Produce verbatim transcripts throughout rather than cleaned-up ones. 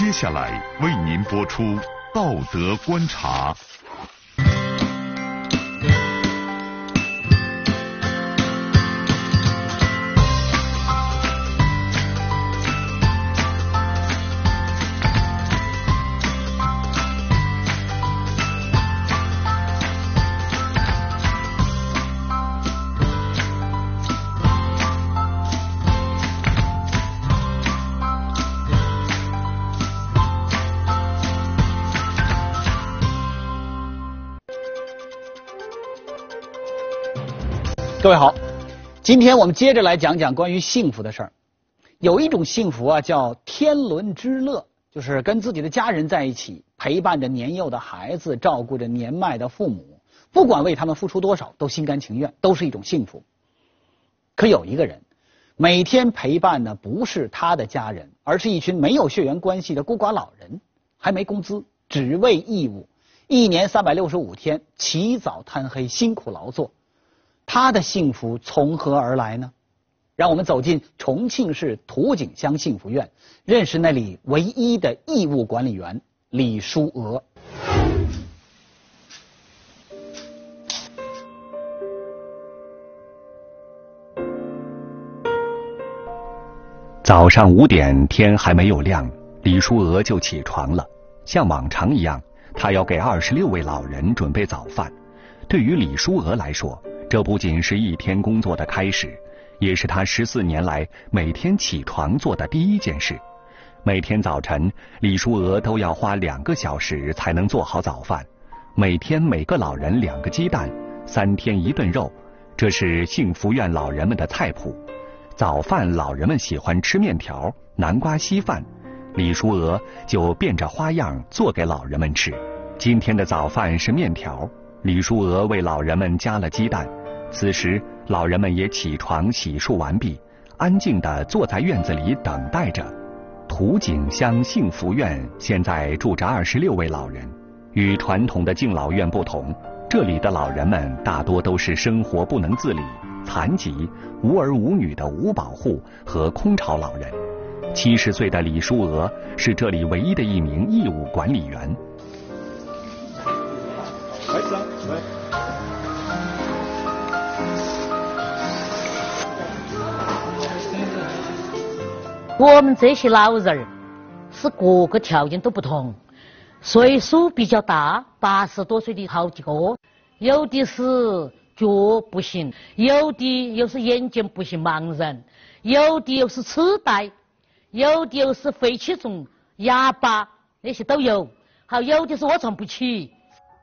接下来为您播出《道德观察》。 各位好，今天我们接着来讲讲关于幸福的事儿。有一种幸福啊，叫天伦之乐，就是跟自己的家人在一起，陪伴着年幼的孩子，照顾着年迈的父母，不管为他们付出多少，都心甘情愿，都是一种幸福。可有一个人，每天陪伴的不是他的家人，而是一群没有血缘关系的孤寡老人，还没工资，只为义务，一年三百六十五天，起早贪黑，辛苦劳作。他的幸福从何而来呢？让我们走进重庆市涂井乡幸福院，认识那里唯一的义务管理员李淑娥。 早上五点，天还没有亮，李淑娥就起床了。像往常一样，她要给二十六位老人准备早饭。对于李淑娥来说，这不仅是一天工作的开始，也是她十四年来每天起床做的第一件事。每天早晨，李淑娥都要花两个小时才能做好早饭。每天每个老人两个鸡蛋，三天一顿肉，这是幸福院老人们的菜谱。早饭老人们喜欢吃面条、南瓜稀饭，李淑娥就变着花样做给老人们吃。今天的早饭是面条，李淑娥为老人们加了鸡蛋。此时老人们也起床洗漱完毕，安静地坐在院子里等待着。涂井乡幸福院现在住着二十六位老人，与传统的敬老院不同，这里的老人们大多都是生活不能自理、残疾、无儿无女的无保护和空巢老人。七十岁的李淑娥是这里唯一的一名义务管理员。 我们这些老人儿是各个条件都不同，岁数比较大，八十多岁的好几个，有的是脚不行，有的又是眼睛不行盲人，有的又是痴呆，有的又是肺气肿、哑巴，那些都有，还有的是卧床不起。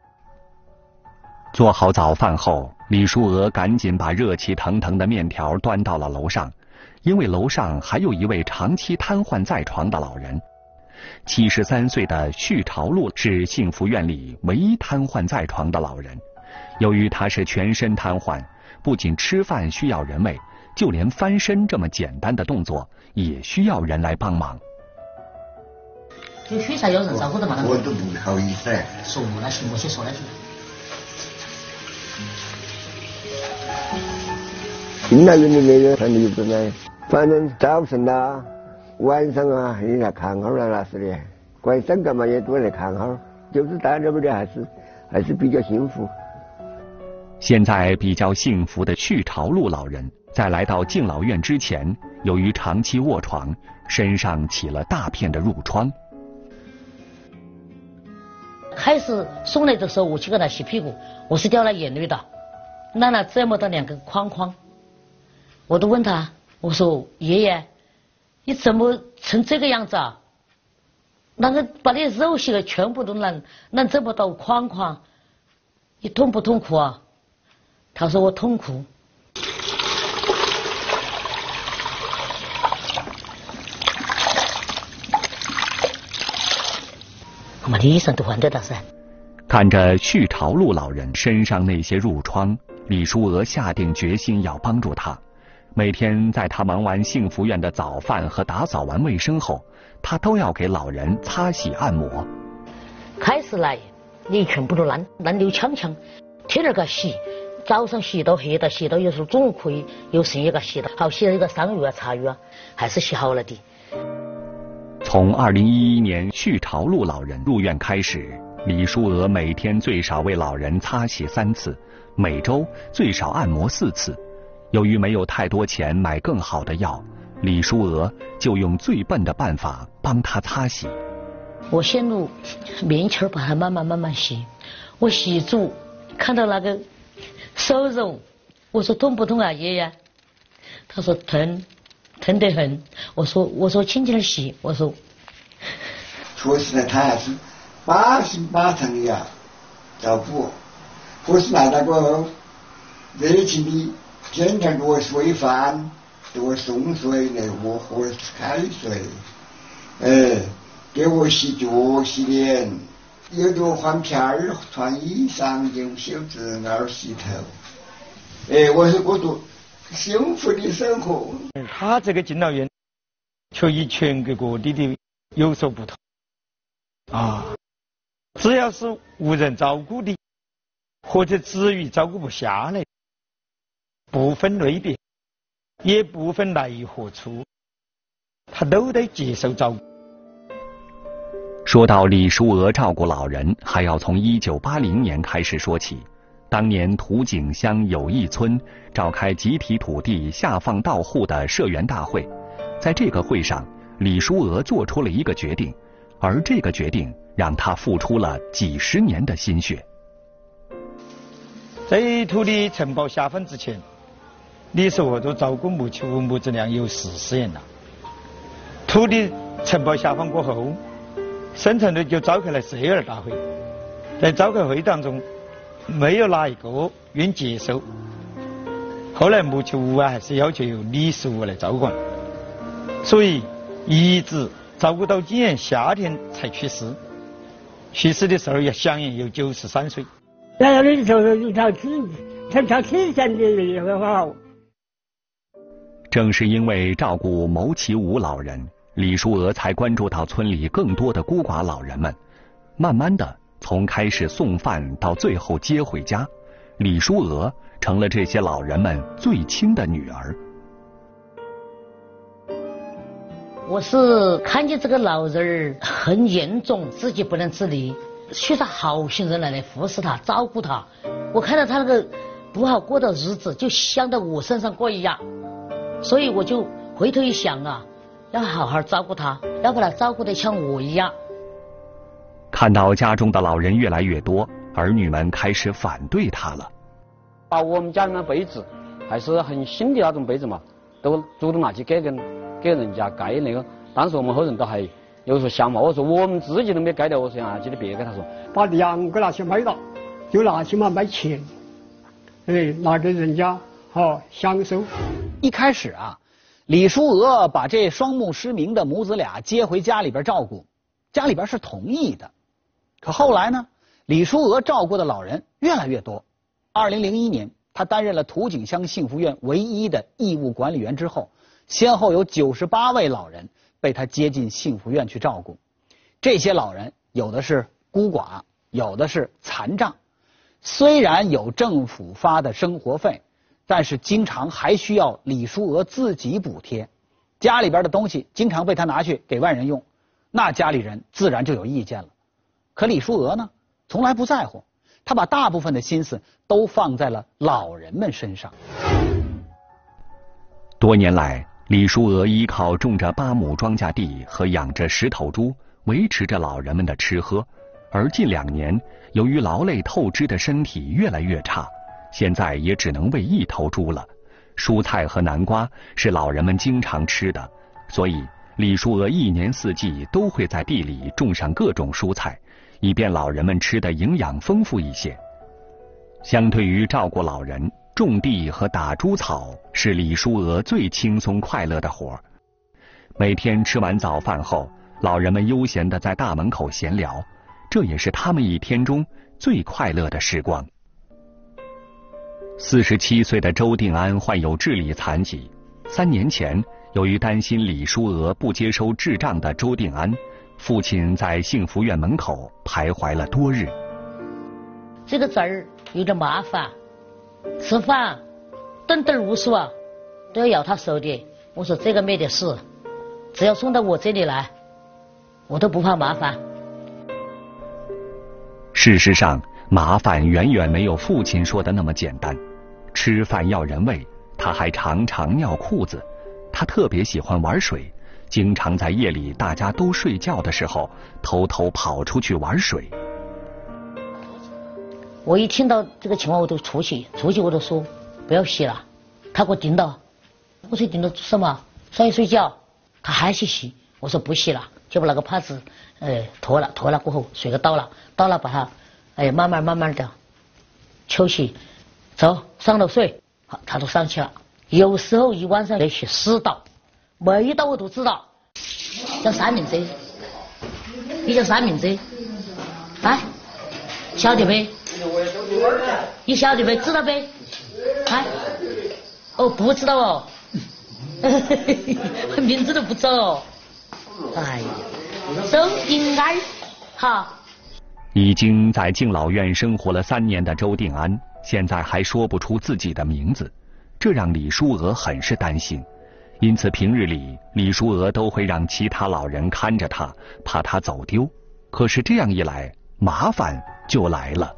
做好早饭后，李淑娥赶紧把热气腾腾的面条端到了楼上。因为楼上还有一位长期瘫痪在床的老人，七十三岁的旭朝禄是幸福院里唯一瘫痪在床的老人。由于他是全身瘫痪，不仅吃饭需要人喂，就连翻身这么简单的动作也需要人来帮忙。 就许才有人照顾的嘛？ 我都不好意思。 说那行，我先说那行。 进来人的那个反正就不来，反正早晨啊、晚上啊，也来看号了，那是的。关山干嘛也多来看号，就是大家不的还是还是比较幸福。 现在比较幸福的旭朝禄老人，在来到敬老院之前，由于长期卧床，身上起了大片的褥疮。 开始送来的时候，我去给他洗屁股，我是掉了眼泪的，拿了这么大两个框框。我都问他，我说爷爷，你怎么成这个样子啊？那个把你肉洗的全部都烂，烂这么多框框，你痛不痛苦啊？他说我痛苦。我们的医生都换掉了噻。 看着旭朝禄老人身上那些褥疮，李淑娥下定决心要帮助他。每天在他忙完幸福院的早饭和打扫完卫生后，他都要给老人擦洗按摩。 开始来，你全部都烂烂流呛呛，天天给洗，早上洗到黑的，洗到有时候中午可以，有时也给洗到好，洗了一个上浴啊、茶浴啊，还是洗好了的。 从二零一一年续朝路老人入院开始，李淑娥每天最少为老人擦洗三次，每周最少按摩四次。由于没有太多钱买更好的药，李淑娥就用最笨的办法帮他擦洗。 我先用棉签把它慢慢慢慢洗，我洗住看到那个手肉，我说痛不痛啊爷爷？他说疼，疼得很。我说我说轻轻的洗，我说。 说实在，他还是八十八成的呀照顾，或是来那个热情的，天天给我喂饭，给我送水来，我喝开水，哎，给我洗脚洗脸，有给我换片儿穿衣裳，用袖子那儿洗头，哎，我是过着幸福的生活。 他这个敬老院却与全国各地的有所不同啊！只要是无人照顾的，或者子女照顾不下来，不分类别，也不分来于何处，他都得接受照顾。 说到李淑娥照顾老人，还要从一九八零年开始说起。当年涂井乡友谊村召开集体土地下放到户的社员大会，在这个会上，李淑娥做出了一个决定，而这个决定让她付出了几十年的心血。 在土地承包下放之前，李淑娥都照顾木器物木质量有四十年了。土地承包下放过后，省城队就召开了社员大会，在召开会当中，没有哪一个愿接受。后来木器屋啊，还是要求由李淑娥来照管，所以一直照顾到今年夏天才去世。去世的时候也享年有九十三岁。 那要的时候有条体，才条体检的也好。 正是因为照顾牟其武老人，李淑娥才关注到村里更多的孤寡老人们。慢慢的，从开始送饭到最后接回家，李淑娥成了这些老人们最亲的女儿。 我是看见这个老人很严重，自己不能自理，需要好心人来来服侍他、照顾他。我看到他那个不好过的日子，就想到我身上过一样，所以我就回头一想啊，要好好照顾他，要把他照顾得像我一样。 看到家中的老人越来越多，儿女们开始反对他了。 把我们家里的被子，还是很新的那种被子嘛，都主动拿去给跟给人家盖那个。当时我们后人都还有时候想嘛，我说我们自己都没盖掉，我说啊，记得别给他说。 把两个那些卖了，就拿去嘛卖钱，哎，拿给人家好享受。 一开始啊，李淑娥把这双目失明的母子俩接回家里边照顾，家里边是同意的。可后来呢，李淑娥照顾的老人越来越多。二零零一年，她担任了涂井乡幸福院唯一的义务管理员之后，先后有九十八位老人被她接进幸福院去照顾。这些老人有的是孤寡，有的是残障。虽然有政府发的生活费，但是经常还需要李淑娥自己补贴。家里边的东西经常被她拿去给外人用，那家里人自然就有意见了。可李淑娥呢，从来不在乎，她把大部分的心思都放在了老人们身上。 多年来，李淑娥依靠种着八亩庄稼地和养着十头猪，维持着老人们的吃喝。而近两年，由于劳累透支的身体越来越差，现在也只能喂一头猪了。蔬菜和南瓜是老人们经常吃的，所以李淑娥一年四季都会在地里种上各种蔬菜，以便老人们吃的营养丰富一些。相对于照顾老人，种地和打猪草是李淑娥最轻松快乐的活儿。每天吃完早饭后，老人们悠闲地在大门口闲聊，这也是他们一天中最快乐的时光。四十七岁的周定安患有智力残疾，三年前，由于担心李淑娥不接收智障的周定安，父亲在幸福院门口徘徊了多日。 这个侄儿有点麻烦，吃饭顿顿无数啊，都要要他收的。我说这个没得事，只要送到我这里来， 我都不怕麻烦。 事实上，麻烦远远没有父亲说的那么简单。吃饭要人喂，他还常常尿裤子。他特别喜欢玩水，经常在夜里大家都睡觉的时候，偷偷跑出去玩水。 我一听到这个情况，我都出去，出去我都说不要洗了。他给我盯到，我说盯到什么？上去睡觉。他还去洗，我说不洗了，就把那个帕子，哎，脱了，脱了过后水都倒了，倒了把它，哎，慢慢慢慢的抽起，走上楼睡。好，他都上去了。有时候一晚上连续四道，每一道我都知道，叫三明治，你叫三明治，哎，晓得没？你晓得没？知道没？哎，哦，不知道哦，名字都不知道哦。哎呀，周定安，哈。 已经在敬老院生活了三年的周定安，现在还说不出自己的名字，这让李淑娥很是担心。因此平日里李淑娥都会让其他老人看着他，怕他走丢。可是这样一来，麻烦就来了。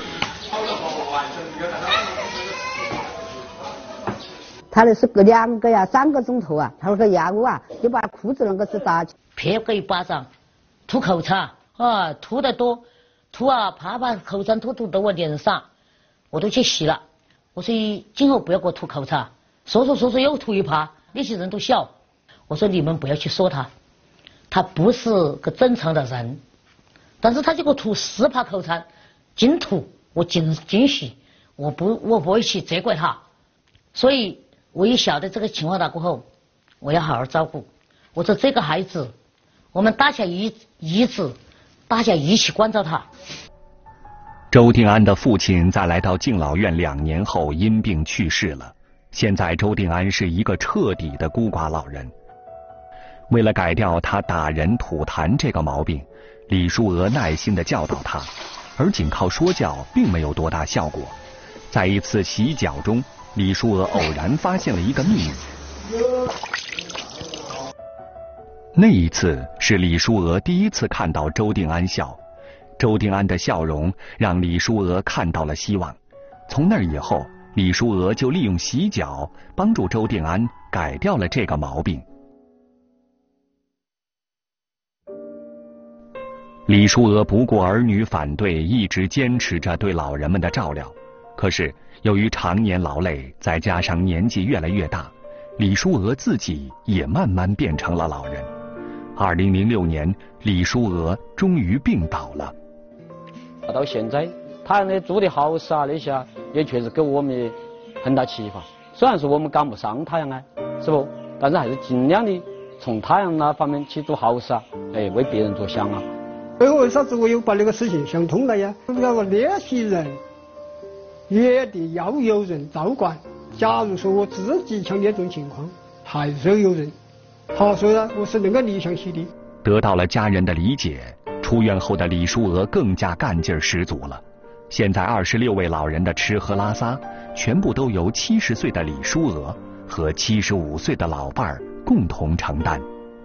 他那是隔两个呀三个钟头啊，他那个药啊就把裤子那个是打撇个一巴掌，吐口痰啊，吐得多，吐啊怕把口痰吐吐到我脸上，我都去洗了。我说今后不要给我吐口痰，说说说说又吐一趴，那些人都笑。我说你们不要去说他，他不是个正常的人，但是他就给我吐四趴口痰，净吐，我净净洗，我不我不会去责怪他。所以我一晓得这个情况了过后，我要好好照顾。我说这个孩子，我们大家一一致，大家一起关照他。 周定安的父亲在来到敬老院两年后因病去世了，现在周定安是一个彻底的孤寡老人。为了改掉他打人吐痰这个毛病，李淑娥耐心地教导他，而仅靠说教并没有多大效果。在一次洗脚中，李淑娥偶然发现了一个秘密。那一次是李淑娥第一次看到周定安笑，周定安的笑容让李淑娥看到了希望。从那以后，李淑娥就利用洗脚帮助周定安改掉了这个毛病。李淑娥不顾儿女反对，一直坚持着对老人们的照料。可是由于常年劳累，再加上年纪越来越大，李淑娥自己也慢慢变成了老人。二零零六年，李淑娥终于病倒了。 到现在，他那做的好事啊，那些啊，也确实给我们很大启发。虽然说我们赶不上他样啊，是不？但是还是尽量的从他样那方面去做好事啊，哎，为别人着想啊。 最后为啥子我又把那个事情想通了呀？那个那些人也得要有人照管。假如说我自己像那种情况，还是有人。好，所以呢，我是那个理想系的。 得到了家人的理解，出院后的李淑娥更加干劲十足了。现在二十六位老人的吃喝拉撒，全部都由七十岁的李淑娥和七十五岁的老伴儿共同承担。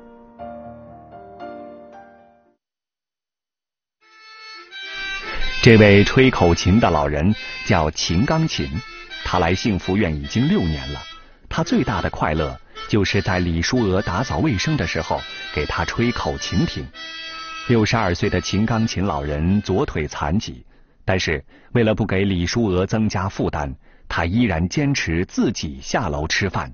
这位吹口琴的老人叫秦钢琴，他来幸福院已经六年了。他最大的快乐就是在李淑娥打扫卫生的时候给他吹口琴听。六十二岁的秦钢琴老人左腿残疾，但是为了不给李淑娥增加负担，他依然坚持自己下楼吃饭。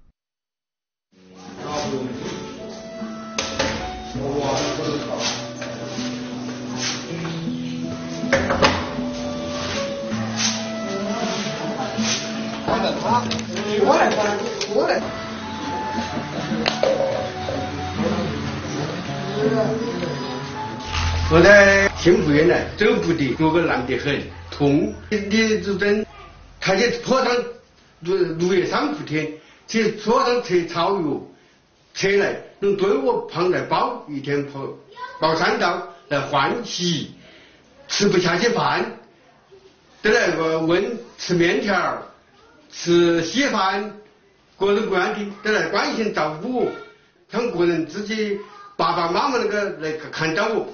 我来管，我来。我在幸福院呢，走不得，脚个烂得很，痛。你主针，他去坡上六六月三伏天，去坡上测草药，测来能对我胖来包一天包包三道来换洗，吃不下去饭，得来个问吃面条。吃稀饭，各种各样的都来关心照顾我，他们个人自己爸爸妈妈那个来看到我。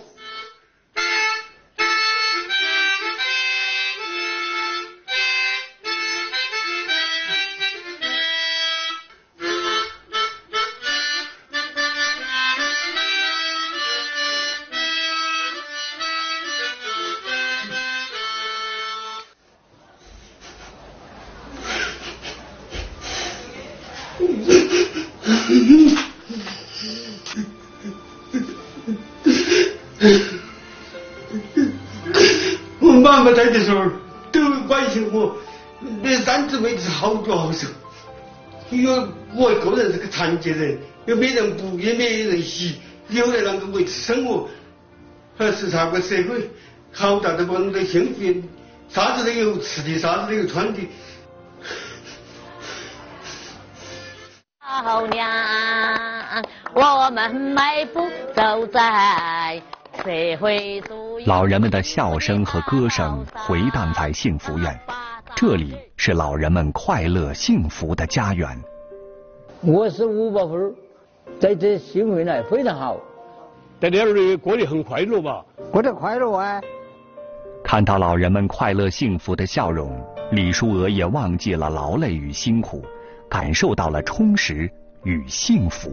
我妈妈在的时候都关心我，那三姊妹是好多好受。因为我一个人是个残疾人，又没人补，也没人洗，有人能够维持生活，还是啥个社会好大的帮助幸福，啥子都有吃的，啥子都有穿的。 老娘，我们迈步走在社会主义。 老人们的笑声和歌声回荡在幸福院，这里是老人们快乐幸福的家园。 我是吴宝芬，在这幸福院呢非常好， 在这里过得很快乐吧？ 过得快乐啊！ 看到老人们快乐幸福的笑容，李淑娥也忘记了劳累与辛苦，感受到了充实与幸福。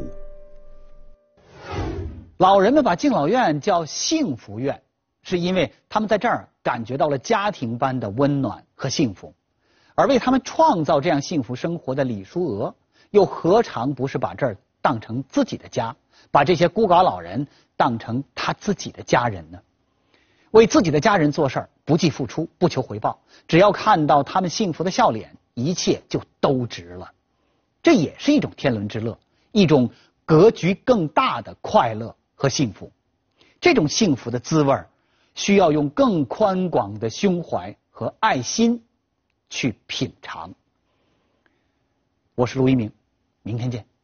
老人们把敬老院叫幸福院，是因为他们在这儿感觉到了家庭般的温暖和幸福。而为他们创造这样幸福生活的李淑娥，又何尝不是把这儿当成自己的家，把这些孤寡老人当成他自己的家人呢？为自己的家人做事儿，不计付出，不求回报，只要看到他们幸福的笑脸，一切就都值了。这也是一种天伦之乐，一种格局更大的快乐和幸福。这种幸福的滋味需要用更宽广的胸怀和爱心去品尝。我是卢一鸣，明天见。